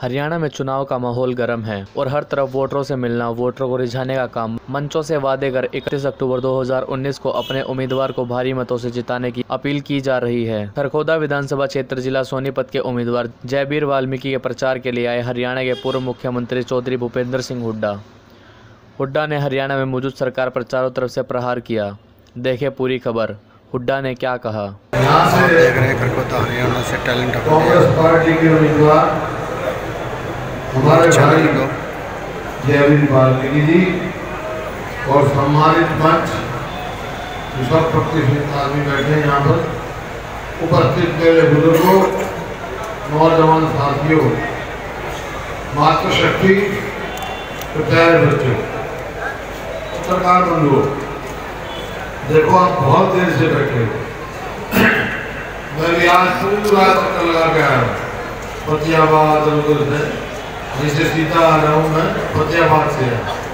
हरियाणा में चुनाव का माहौल गर्म है और हर तरफ वोटरों से मिलना, वोटरों को रिझाने का काम। मंचों से वादे कर 31 अक्टूबर 2019 को अपने उम्मीदवार को भारी मतों से जिताने की अपील की जा रही है। खरखोदा विधानसभा क्षेत्र जिला सोनीपत के उम्मीदवार जयवीर वाल्मीकि के प्रचार के लिए आए हरियाणा के पूर्व मुख्यमंत्री चौधरी भूपेंद्र सिंह हुड्डा ने हरियाणा में मौजूद सरकार पर चारों तरफ से प्रहार किया। देखे पूरी खबर। हुड्डा ने क्या कहा। यहाँ से देख रहे हैं खरखोदा हरियाणा से टैलेंट कांग्रेस पार्टी के उम्मीदवार हमारे भाई जयवीर वाल्मीकि जी और सम्मानित मंच जो सब प्रतिष्ठित आदमी बैठे हैं यहाँ पर, उपस्थित मेरे बुजुर्गों, नौजवान साथियों, मातृशक्ति, प्रत्याशी बच्चों, पत्रकार बंधुओं, देखो आप बहुत देर से बैठे हो। मैं भी आज पूरा चक्कर लगा के आया हूँ फतेहाबाद से, जिसे सीधा आ रहा हूँ मैं फतेहाबाद से।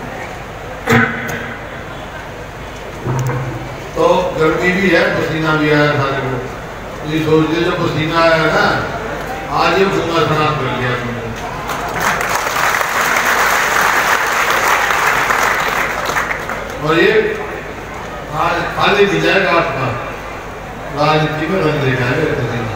तो गर्मी भी है, पसीना भी आया सारे को। ये सोचते जब पसीना आया ना, आज ये भूंगा खराब कर लिया तुमने। और ये आज खाली भी जाएगा आपका, राजनीति में रंग देखा है पसीना।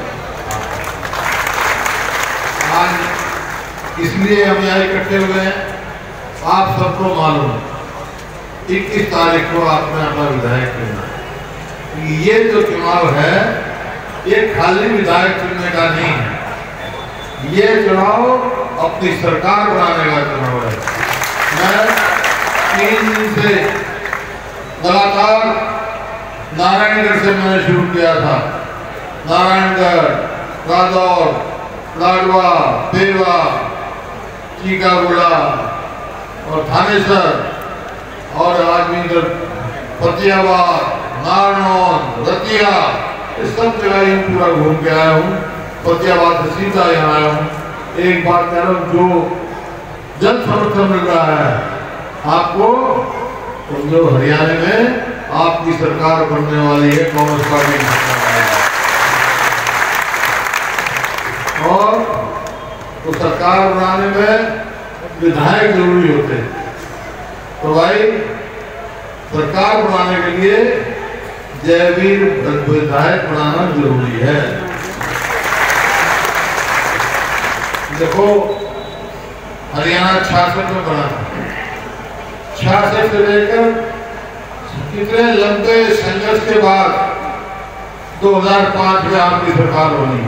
आज इसलिए हम यहाँ इकट्ठे हुए हैं। आप सबको मालूम है 21 तारीख को आपने अपना विधायक चुनना है। ये जो चुनाव है ये खाली विधायक चुनने का नहीं है, ये चुनाव अपनी सरकार बनाने का चुनाव है। मैं 3 दिन से लगातार नारायणगढ़ से मैंने शुरू किया था। नारायणगढ़, रादौर, लाडवा, पेवा, चीकागुड़ा और थानेसर और आज भी इधर फतेहाबाद, नारनौल, रतिया, इस सब जगह पूरा घूम के आया हूँ। फतेहाबाद से सीधा यहाँ आया हूँ। एक बात कह रहा हूँ, जो जन समर्थन मिल रहा है आपको, तो जो हरियाणा में आपकी सरकार बनने वाली है कांग्रेस पार्टी की सरकार, और तो सरकार बनाने में विधायक जरूरी होते हैं। तो भाई सरकार बनाने के लिए जयवीर विधायक बनाना जरूरी है। देखो हरियाणा 66 में बना था, 66 से लेकर कितने लंबे संघर्ष के बाद 2005 में आपकी सरकार बनी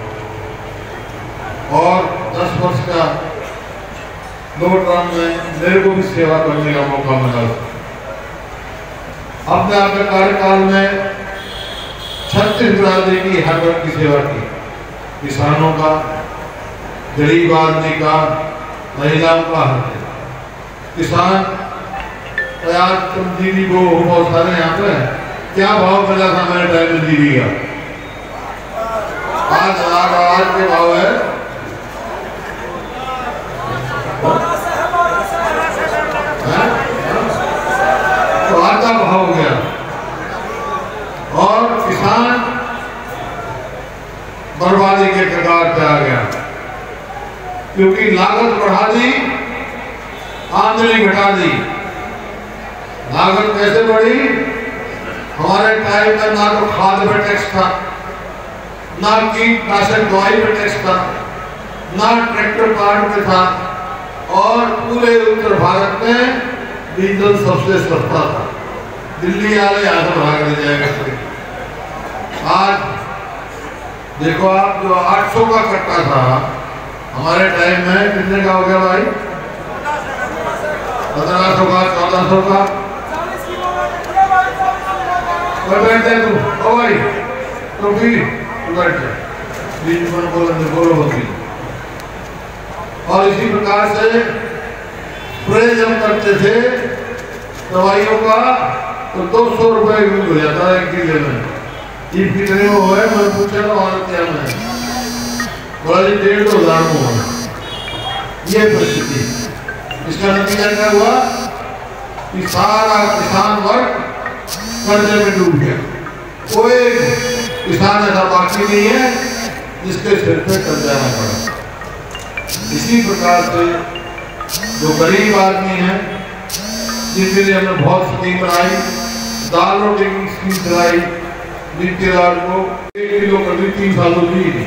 और 10 वर्ष का 2 टर्म में मेरे को भी सेवा करने का मौका मिला। अपने आपके कार्यकाल में 36 बिरादरी की हर वर्ग की सेवा की, किसानों का, गरीब आदमी का, महिलाओं का। किसान आज तुम दीदी को बहुत सारे यहाँ पे क्या भाव मिला था मेरे टाइम में दीदी का? 5,000 के भाव है। तो आधा भाव हो गया और किसान बर्बादी के कगार पे आ गया, क्योंकि लागत बढ़ा दी, आमदनी घटा दी। लागत कैसे बढ़ी? हमारे टाइम में ना तो खाद पे टैक्स था, ना कीटनाशक दवाई पे टैक्स था, ना ट्रैक्टर कार्ड पे था, और पूरे उत्तर भारत में डीजल सबसे सस्ता था। दिल्ली वाले यहाँ से भाग ले जाएगा। आज देखो आप, जो 800 का कट्टा था हमारे टाइम में, कितने का हो गया भाई? 1500 का, 1400 का। बैठे तू ओ भाई, तो फिर बैठ जाए, बीच में बोलो बकरी। और इसी प्रकार से स्प्रे जब करते थे दवाइयों का, तो 200 रुपए यूज हो जाता है 1 किलो में। ये कितने में हुआ है? मैं पूछा था और क्या में बोला जी 1,500 में हुआ। ये परिस्थिति, इसका नतीजा क्या हुआ कि सारा किसान वर्ग कर्जे में डूब गया। कोई किसान ऐसा बाकी नहीं है जिसके सिर पे कर्जा ना पड़ा। इसी प्रकार से जो गरीब आदमी है जिनके लिए हमने बहुत स्कीम बनाई, दाल रोटी की स्कीम चलाई, बीते लाल को 1 किलो कभी 3 सालों दी थी।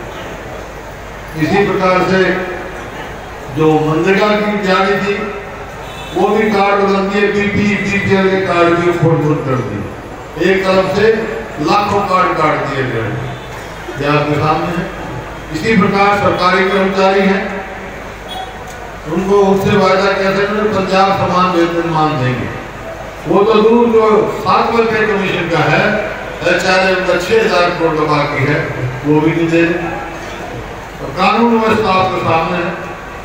इसी प्रकार से जो मनरेगा की तैयारी थी वो भी कार्ड बदल दिए, बीपीएल के कार्ड भी फोड़ कर दिए। एक तरफ से लाखों कार्ड काट दिए गए, ये आपके सामने है। इसी प्रकार सरकारी कर्मचारी हैं, उनको उससे वायदा कहते हैं पंजाब समान वेतन मान देंगे। वो तो दूर जो 7 रुपये कमीशन का है, चाहे 6,000 करोड़ का बाकी है, वो भी नहीं दे रहे। तो कानून व्यवस्था आपके सामने है।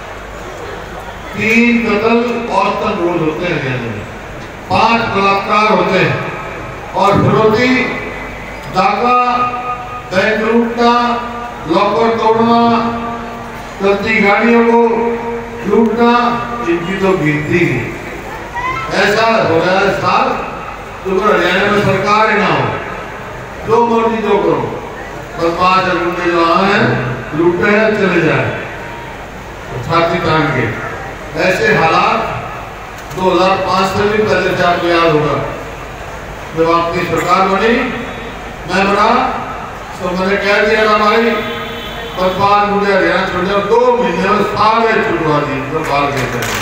3 कत्ल औसतन रोज होते हैं, 5 बलात्कार होते हैं और फिरौती, डाका, बैंक लूटना, लॉकर तोड़ना, चलती गाड़ियों को लूटना, इनकी तो गिनती नहीं। ऐसा हो रहा है साल तो हरियाणा में सरकार ही ना हो, जो मर्जी जो करो, पर 5 गुंडे जो आए हैं लूट रहे हैं, चले जाए छाती तान के। ऐसे हालात 2005 से भी पहले से आपको याद होगा, जब आपकी सरकार बनी, मैं बना तो मैंने कह दिया ना भाई, बदमाश मुझे हरियाणा छोड़ दिया, 2 महीने में सारे छुड़वा दिए तो बाहर गए थे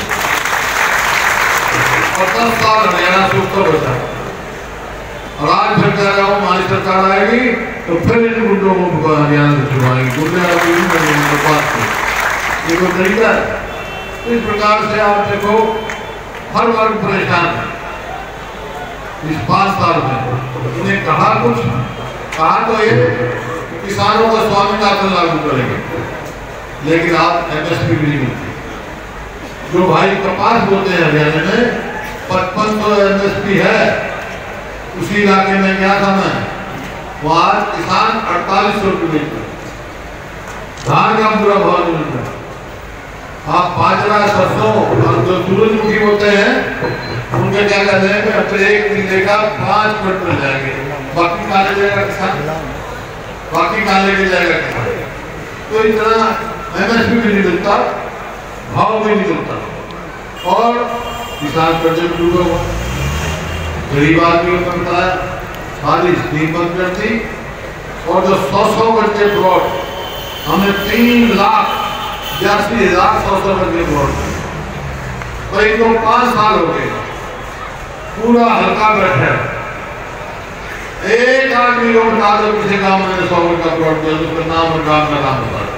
और 10 साल हरियाणा से उत्तर बचा। और आज फिर कह रहा हूँ हमारी सरकार आएगी तो फिर इन गुंडों को हरियाणा से छुड़वाएंगे। गुंडे ये कोई तरीका है? इस प्रकार से आप देखो हर वर्ग परेशान है। इस 5 साल में उन्हें कहा तो ये किसानों का स्वामीनाथन लागू करेंगे, लेकिन आप एमएसपी भी नहीं मिलती। जो भाई कपास बोते हैं हरियाणा में 5500 एमएसपी है, उसी इलाके में गया था मैं, वहां किसान 4800 रुपये मिलता, धान का पूरा भाव नहीं मिलता। आप बाजरा, सरसों और जो सूरजमुखी होते हैं उनके क्या कहते हैं कि अब 1 किले का 5 क्विंटल जाएंगे, बाकी कहाँ ले जाएगा किसान, बाकी कहाँ लेके जाएगा किसान। तो इतना एमएसपी भी नहीं मिलता, भाव भी नहीं मिलता और किसान कर्जे में डूबा हुआ। गरीब आदमी को बताया सारी स्कीम बंद कर दी और जो 100 गज के प्लॉट हमने 3,82,000 100 गज के प्लॉट, भाई तो 5 साल हो गए, पूरा हल्का बैठा। एक आदमी को बता दो किसी गांव में 100 गज का प्लॉट दिया, उसका नाम और गांव का नाम बता दो।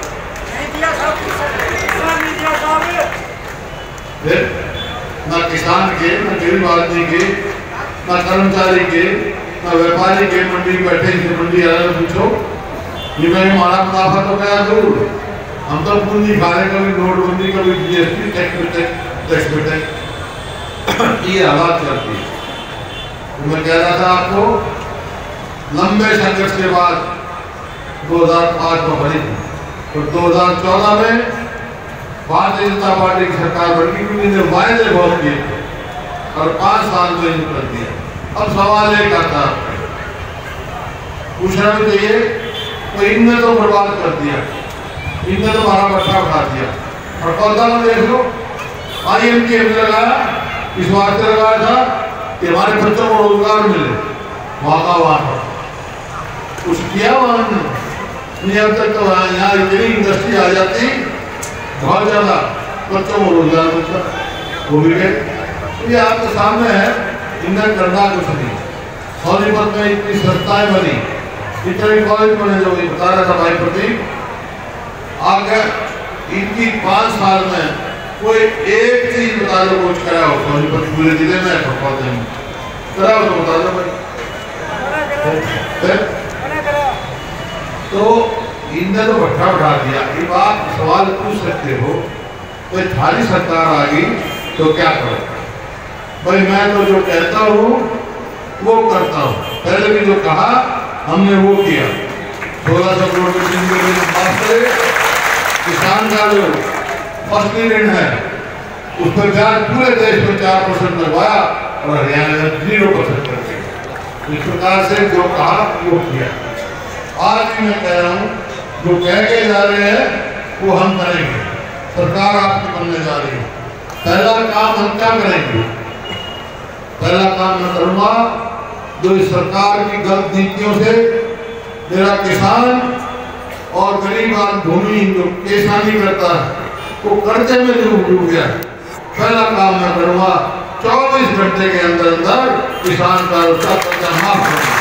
फिर न किसान के, न गरीब आदमी के, न कर्मचारी के, न व्यापारी के मंडी बैठे से मंडी वाले पूछो ये मैं हमारा मुनाफा तो गया दूर, हम तो पूंजी खा रहे, कभी नोटबंदी, कभी जीएसटी, टैक्स पे टैक्स, ये हालात करती है। तो मैं कह रहा था आपको, लंबे संघर्ष के बाद 2005 में बनी तो 2014 में भारतीय जनता पार्टी की सरकार बनी, क्योंकि इन्हें वायदे बहुत किए थे और 5 साल में इन्हें कर दिया। अब सवाल एक आता है, पूछना भी चाहिए, तो इनने तो बर्बाद कर दिया, इनने तो हमारा बट्टा उठा दिया। और पौधा में देख लो, IMT हमने लगाया, इस वास्ते लगाया था कि हमारे बच्चों को रोजगार मिले, वहाँ कुछ किया वहाँ नहीं। अब तक तो यहाँ इतनी इंडस्ट्री आ जाती, बहुत ज्यादा बच्चों को रोजगार मिलता, वो भी गए। ये आपके सामने है, इन्हें करना कुछ नहीं। सोनीपत में इतनी संस्थाएं बनी, इतने कॉलेज बने, जो बता रहा था भाई प्रतीक, आगे इनकी 5 साल में कोई एक चीज बता दो कुछ करा हो सोनीपत पूरे जिले में, करा हो तो बता दो भाई। तो इनने तो भट्टा बढ़ा दिया। अब आप सवाल पूछ सकते हो, कोई थारी सरकार आ गई तो क्या करो? भाई मैं तो जो कहता हूँ वो करता हूँ, पहले भी जो कहा हमने वो किया। 1600 करोड़ की बात करें, किसान का जो फसली ऋण है उस पर ब्याज पूरे देश में 4% लगवाया और हरियाणा में 0% कर दिया। इस प्रकार से जो कहा वो किया। आज भी मैं कह रहा हूँ, जो कह के जा रहे हैं वो हम करेंगे। सरकार आपकी बनने जा रही है। पहला काम हम क्या करेंगे? पहला काम मैं करूंगा जो इस सरकार की गलत नीतियों से मेरा किसान और गरीब भूमि जो किसानी करता है वो कर्जे में डूब गया। पहला काम मैं करूंगा 24 घंटे के अंदर अंदर किसान का उसका कर्जा माफ करें।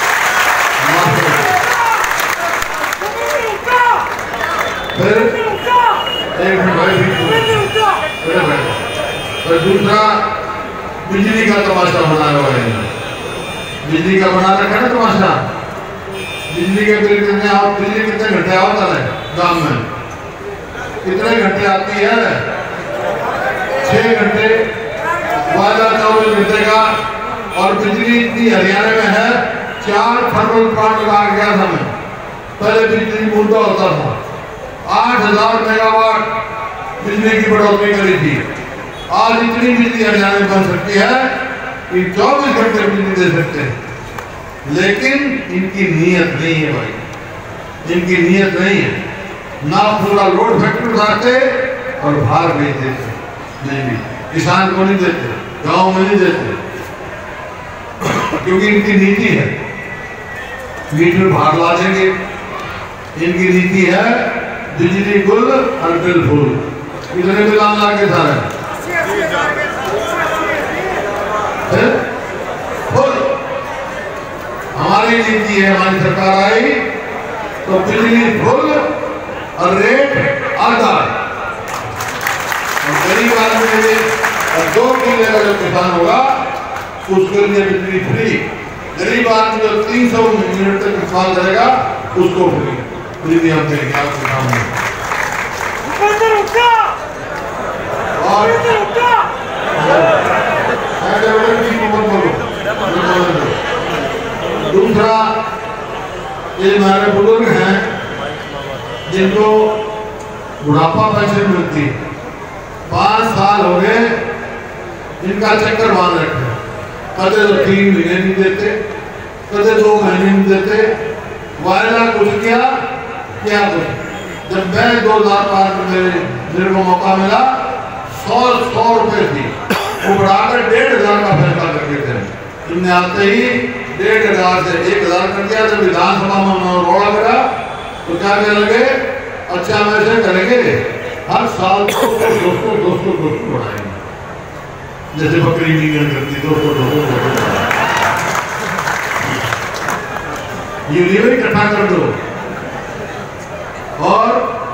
फिर दूसरा बिजली का तमाशा बनाया हुआ है। बिजली का बना रखा है ना तमाशा। बिजली के बिल कितने बिजली कितने घंटे आता है गांव में? कितने घंटे आती है? 6 घंटे। वादा 24 घंटे का। और बिजली इतनी हरियाणा में है 4 थर्मल प्लांट लगा गया था मैं। पहले बिजली मुद्दा होता था 8000 मेगावाट बिजली की बढ़ोतरी करी थी। आज इतनी बिजली हरियाणा में बन सकती है कि 24 घंटे बिजली दे सकते हैं। लेकिन इनकी नीयत नहीं है भाई, इनकी नीयत नहीं है। ना पूरा लोड फैक्टर उठाते और बाहर भेज देते, नहीं भी किसान को नहीं देते, गांव में नहीं देते, क्योंकि इनकी नीति है मीटर बाहर ला देंगे। इनकी नीति है बिजली गुल और बिल फुल। कितने बिल आने लगे सारे फुल। हमारी नीति है, हमारी सरकार आई तो बिजली फुल और रेट आधा। गरीब आदमी के लिए 2 किले का जो किसान होगा उसके लिए बिजली फ्री। गरीब आदमी जो 300 यूनिट तक इस्तेमाल करेगा उसको फ्री बिजली हम देंगे आपके सामने। दूसरा ये हमारे बुजुर्ग हैं जिनको बुढ़ापा पेंशन मिलती है, 5 साल हो गए इनका चक्कर बांध रखे। कदे तो 3 महीने नहीं देते, कदे 2 महीने नहीं देते। वायदा कुछ किया क्या कुछ। जब मैं 2005 में मेरे को मौका मिला 100 रुपए थी, वो बढ़ाकर 1500 का फैसला करके थे। तुमने आते ही 1500 से 1000 कर दिया। जब विधानसभा में रोड़ा करा तो क्या कहने लगे, अच्छा हम ऐसे करेंगे हर साल 200 बढ़ाएंगे, जैसे बकरी मीटिंग करती 200 ये लेवल इकट्ठा कर दो। और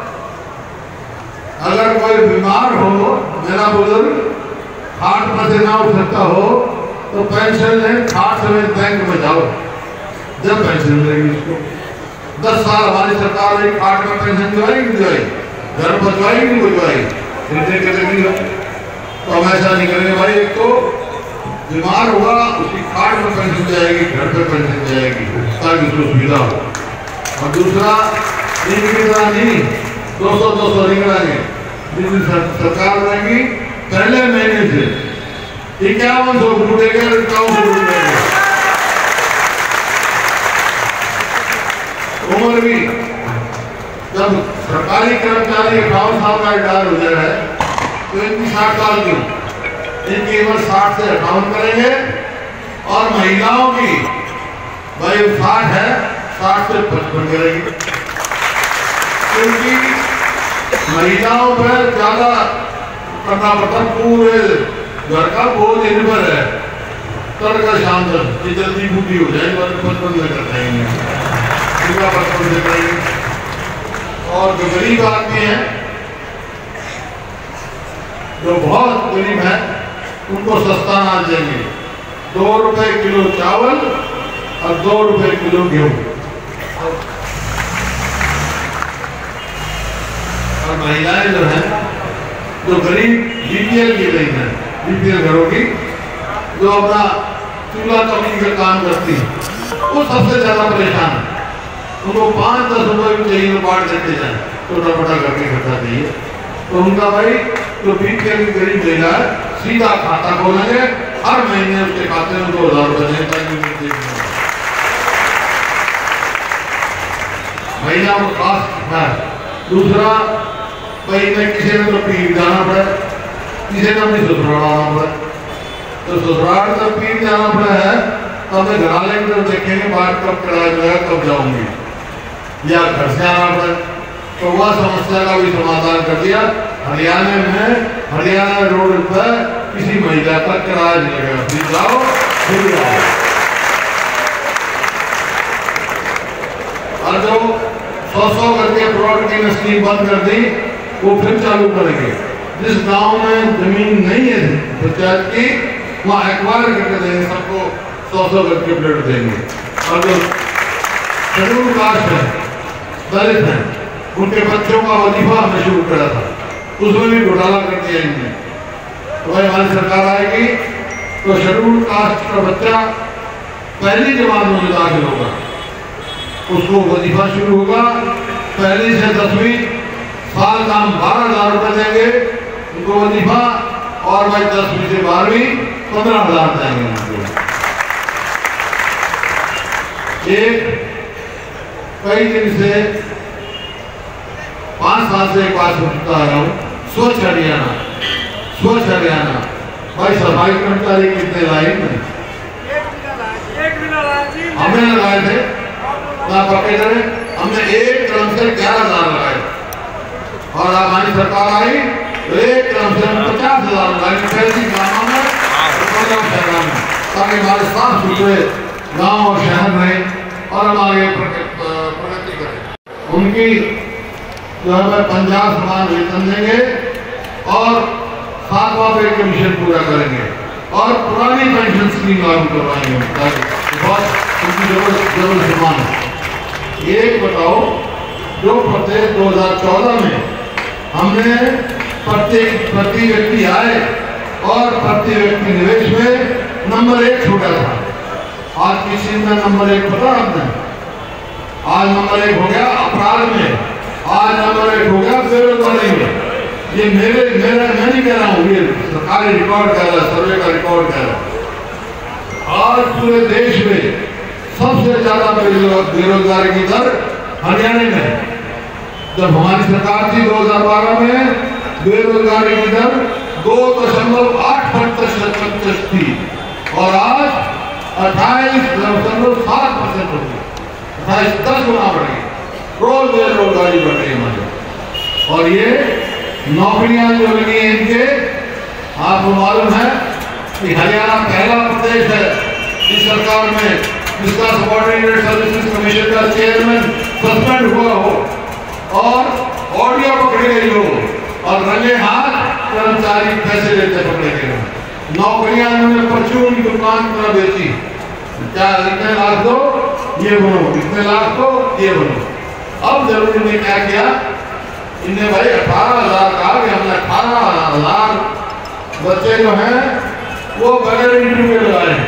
अगर कोई बीमार हो, मेरा बुजुर्ग खाट पर से ना उठ सकता हो तो पेंशन ले, खाट समेत बैंक में जाओ, जब पेंशन मिलेगी उसको। 10 साल हमारी सरकार ने खाट में पेंशन दिवाई नहीं दिवाई, घर बचवाई नहीं बचवाई, तो हम ऐसा नहीं करेंगे भाई। एक तो बीमार होगा उसकी खाट में पेंशन जाएगी, घर पे पेंशन जाएगी ताकि उसको सुविधा हो। और दूसरा नहीं 200 नहीं कराएंगे, सरकार रहेगी पहले महीने से 5100 उठेगा, 5100 उठेगा। उम्र भी जब सरकारी कर्मचारी 58 साल का रिटायर हो जाए तो इनकी 60 साल की, इनकी उम्र 60 से 58 करेंगे। और महिलाओं की भाई 60 है, 60 से 55 करेंगे, क्योंकि महिलाओं पर ज्यादा करना पड़ता, पूरे घर का बोझ निर्भर है। तड़का शाम तक जल्दी बूढ़ी हो जाएगी, 55 में कर देंगे, 55 से करेंगे। और जो गरीब आदमी है, जो बहुत गरीब है, उनको सस्ता अनाज देंगे। 2 रुपए किलो चावल और 2 रुपए किलो गेहूं। और महिलाएं जो है, जो गरीब बीपीएल की गई है, बीपीएल घरों की, जो अपना चूल्हा चौकी का काम करती है, वो सबसे ज्यादा परेशान है। उनको 5-10 रुपए भी चाहिए तो बांट देते जाए, छोटा मोटा करके खर्चा चाहिए। तो उनका भाई जो बीपीएल की गरीब महिला है, सीधा खाता खोलेंगे, हर महीने उसके खाते में 2000 रुपए महिला को खास है। दूसरा भाई इन्हें किसी ने तो पीर जाना पड़ा, किसी ने अपनी ससुराल आना पड़ा। तो ससुराल तो पीर जाना पड़ा है तो हमें घराले की तरफ देखेंगे बाहर कब किराया जाएगा कब जाऊंगी, या घर से आना पड़ा। तो वह समस्या का भी समाधान कर दिया। हरियाणा रोड पर किसी महिला का किराया नहीं लगेगा, फिर जाओ फिर आओ। और जो 100 करके प्लॉट की स्कीम बंद कर दी वो फिर चालू करेंगे। जिस गांव में जमीन नहीं है पंचायत की वहाँ एक्वायर करके देंगे, सबको 100 करके प्लेट देंगे। और जो शेड्यूल कास्ट है, दलित है, उनके बच्चों का वजीफा हमने शुरू करा था, उसमें भी घोटाला कर दिया इनने। तो भाई हमारी सरकार आएगी तो शेड्यूल कास्ट का बच्चा पहली जमात में दाखिल होगा, उसको वजीफा शुरू होगा। पहली से 10वीं साल का हम 12,000 रुपये देंगे उनको वजीफा, और भाई 10वीं से 12वीं 15,000 देंगे उनको। एक कई दिन से 5 साल से एक बात सुनता आ रहा हूँ, स्वच्छ हरियाणा, स्वच्छ हरियाणा। भाई सफाई कर्मचारी कितने लाइन में हमने लगाए थे ना पक्के करे, हमने एक क्रम से 11,000 लगाए। और अब हमारी सरकार आई तो एक क्रम से 50,000 लगाए पैसी गाँव में शहरों में, ताकि हमारे साफ सुथरे गाँव और शहर रहे और हम आगे प्रगति करें। उनकी जो है 50 समान वेतन देंगे और 7वां पे कमीशन पूरा करेंगे और पुरानी पेंशन स्कीम लागू करवाएंगे बहुत उनकी जरूरत समान है। ये बताओ, जो प्रदेश 2014 में हमने प्रति व्यक्ति आय और प्रति व्यक्ति निवेश में नंबर 1 छोड़ा था, आज किसी में नंबर 1 पता आपने? आज नंबर 1 हो गया अपराध में, आज नंबर 1 हो गया बेरोजगारी में। ये मैं नहीं कह रहा हूँ, ये सरकारी रिकॉर्ड कह रहा है, सर्वे का रिकॉर्ड कह रहा है। आज पूरे देश में सबसे ज्यादा बेरोजगारी की दर हरियाणा में है। जब हमारी सरकार थी 2012 में बेरोजगारी की दर 2.8% थी और आज 28.7% हो गई, 10 गुना बढ़ गई। रोज बेरोजगारी बढ़ रही है हमारी। और ये नौकरियां जो लगी हैं इनके, आपको मालूम है कि हरियाणा पहला प्रदेश है इस सरकार में जिसका सबऑर्डिनेटेड सर्विसेज कमीशन का चेयरमैन सस्पेंड हुआ हो और ऑडियो पकड़ी गई हो और रंगे हाथ कर्मचारी पैसे लेते पकड़े गए हो। नौकरियां उन्होंने परचून की दुकान पर बेची, क्या इतने लाख दो ये बनो, इतने लाख दो ये बनो। अब जरूर ने क्या किया, इन्हें भाई 18,000 कहा कि हमने 18,000 बच्चे जो हैं वो बगैर इंटरव्यू लगाए।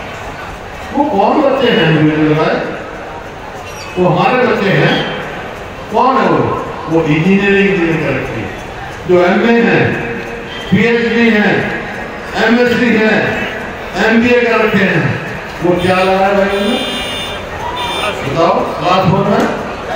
वो कौन बच्चे हैं इंटरव्यू लगाए? वो हमारे बच्चे हैं। कौन है वो इंजीनियरिंग जिन्हें रखी, जो MA है, PhD है, MSc है, MBA कर रखे हैं। वो क्या लगाया भाई उन्होंने बताओ? क्लास 4 में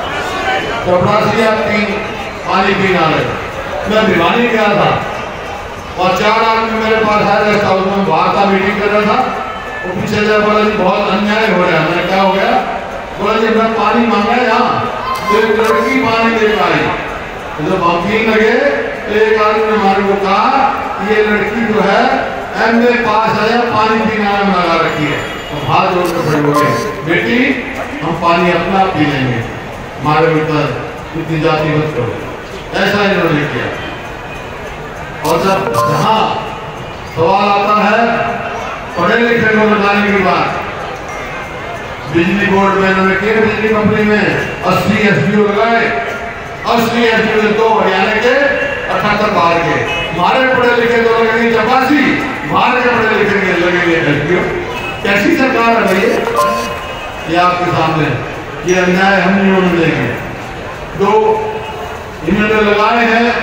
चपरासी आपकी पानी पीना लगे। मैं भिवानी गया था और 4 आदमी मेरे पास आए, रेस्ट हाउस में बाहर था, मीटिंग कर रहा था। वो पीछे जा बोला जी बहुत अन्याय हो रहा है। मैंने क्या हो गया? बोला जी मैं पानी मांगा यहाँ तो एक लड़की पानी दे पाई, जब हम पीने लगे तो एक आदमी ने हमारे को कहा ये लड़की जो है MA पास है, पानी पीना में लगा रखी है। तो हाथ जोड़ कर खड़े हो गए, बेटी हम पानी अपना पी लेंगे, हमारे ऊपर इतनी जाति मत करो। ऐसा इन्होंने किया। और जब जहाँ सवाल आता है पढ़े लिखे को लगाने की बात, बिजली बोर्ड में इन्होंने किया, बिजली कंपनी में 80 SDO लगाए, 80 SDO 2 हरियाणा के 78 बाहर के। हमारे पढ़े लिखे तो लगेंगे 84, बाहर के पढ़े लिखे के लगेंगे SDO। कैसी सरकार है भैया? ये आपके सामने ये अन्याय हम नहीं होने देंगे। जो इन्होंने लगाए हैं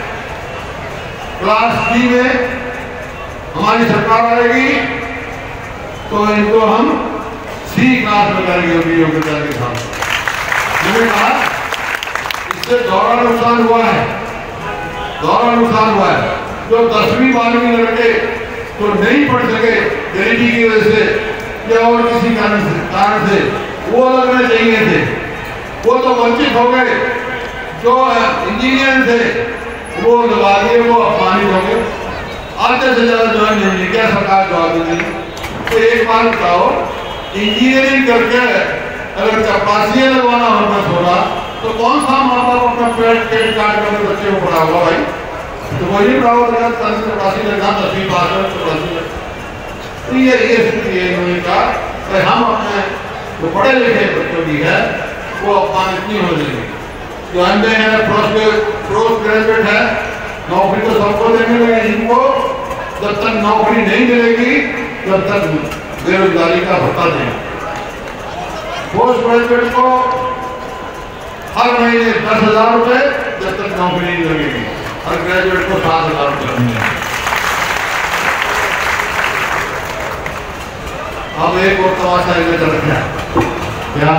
क्लास 3 में हमारी सरकार आएगी तो इनको हम C क्लास में करेंगे उनकी योग्यता के साथ। मैंने कहा इससे दोहरा नुकसान हुआ है। दोहरा नुकसान हुआ है। जो 10वीं 12वीं लड़के तो नहीं पढ़ सके गरीबी की वजह से या और किसी कारण से, वो लगने चाहिए थे, वो तो वंचित हो गए। जो इंजीनियर थे वो लगा दिए, वो अपमानित हो गए। आधे से ज्यादा ज्वाइन नहीं क्या सरकार जवाब देती। तो एक बात बताओ, इंजीनियरिंग करके अगर चपरासी लगवाना होता थोड़ा, तो कौन सा माँ बाप अपना पेट काट करके बच्चे को पढ़ा होगा भाई? तो वही पढ़ा होगा चपरासी लगना 10वीं पास में चपरासी लग। तो ये स्थिति है इन्होंने कहा कि हम अपने जो पढ़े लिखे बच्चों की है वो अपमानित नहीं हो जाएंगे। जो एमए है, पोस्ट ग्रेजुएट है, नौकरी तो सबको देने लगे। इनको जब तक नौकरी नहीं मिलेगी तब तक बेरोजगारी का भत्ता दें। पोस्ट ग्रेजुएट को हर महीने 10,000 रुपए जब तक नौकरी नहीं लगेगी, हर ग्रेजुएट को 7,000 रुपए मिलेंगे। अब एक और तमाशा इधर रखा है क्या?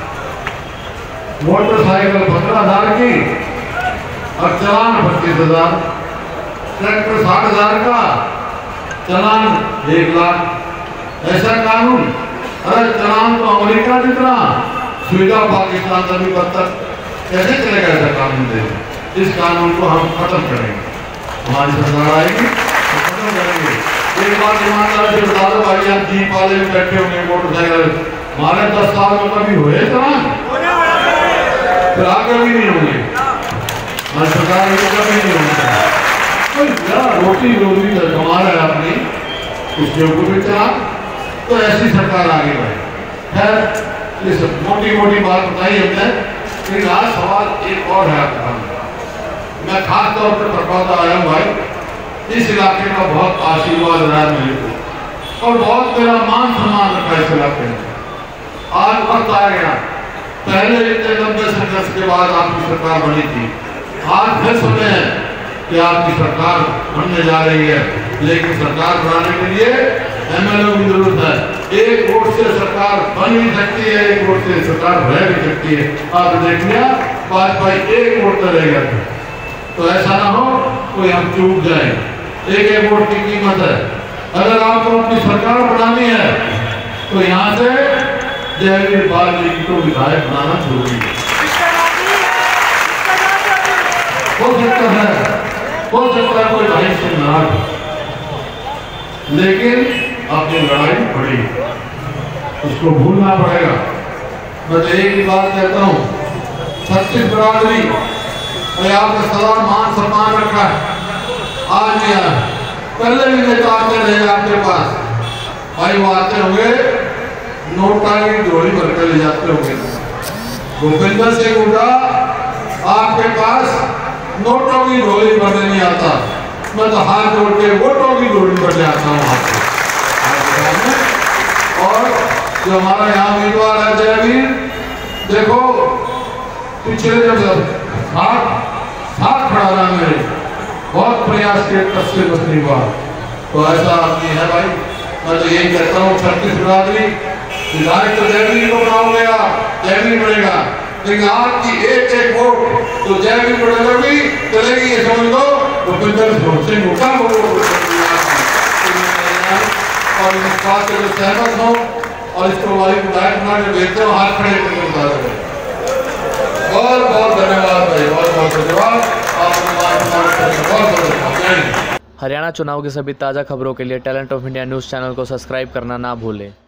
मोटरसाइकिल 15,000 की और चलान 25,000, ट्रैक्टर 60,000 का, चलान 1 लाख। ऐसा कानून? अरे चलान तो अमेरिका जितना, सुविधा पाकिस्तान का भी बदतर। कैसे चलेगा ऐसा कानून? दे इस कानून को हम खत्म करेंगे, हमारी सरकार आएगी तो खत्म करेंगे। एक बात ईमानदार से बता दो भाई, आप जीप वाले में बैठे होंगे, मोटरसाइकिल, हमारे 10 साल में कभी हुए चलान? फिर आगे भी नहीं होंगे, हमारी सरकार कभी नहीं होंगे। रोटी रोजी कमा रहा है अपनी, उसके ऊपर भी चला, तो ऐसी सरकार आगे बढ़े। खैर ये सब मोटी मोटी बात बताई हमने, लेकिन आज सवाल एक और है आपका। मैं खास तौर पर प्रभावता आया हूँ भाई, इस इलाके का बहुत आशीर्वाद रहा है मेरे को और बहुत मेरा मान सम्मान रखा इस इलाके में। आज वक्त आ गया, पहले इतने लंबे संघर्ष के बाद आपकी सरकार बनी थी, आज फिर समय है कि आपकी सरकार बनने जा रही है। लेकिन सरकार बनाने के लिए एमएलए की जरूरत है। एक वोट से सरकार बन भी सकती है, एक वोट से सरकार रह भी सकती है। आप देख लिया भाजपा एक वोट तो रहेगा, तो ऐसा ना हो कोई हम चूक जाए। एक वोट की कीमत है। अगर आपको अपनी सरकार बनानी है तो यहाँ से जयवीर बाल्मीकि को विधायक बनाना जरूरी है। हो सकता है कोई भाई से नाराज, लेकिन अपनी लड़ाई बड़ी, उसको भूलना पड़ेगा। मैं तो एक ही बात कहता हूँ, 36 बिरादरी और आपने सदा मान सम्मान रखा है, आज नहीं आया, पहले भी नेता आते रहे आपके पास भाई, वो आते होंगे नोटा की झोली भरकर ले जाते होंगे। भूपेंद्र सिंह हुड्डा आपके पास नोटों की झोली भरने नहीं आता, मैं तो हाथ जोड़ के वोटों की झोली भर ले आता हूँ आपको। और जो हमारा यहाँ उम्मीदवार है जयवीर, देखो पिछले जब साथ खड़ा रहा मेरे, बहुत प्रयास के कसके बस नहीं हुआ, तो ऐसा आदमी है भाई। मैं तो यही कहता हूँ 36 बिरादरी विधायक तो जयवीर को बनाओगे आप, जयवीर बनेगा, लेकिन आपकी एक वोट तो जयवीर बनेगा भी चलेगी, ये समझ लो। भूपेंद्र सिंह हुड्डा को और इस बात से सहमत हो और इसको वाली विधायक बना के भेजते हो, हाथ खड़े करके बता रहे। बहुत बहुत धन्यवाद भाई, बहुत बहुत धन्यवाद। हरियाणा चुनाव की सभी ताज़ा खबरों के लिए talent of India news channel को सब्सक्राइब करना ना भूलें।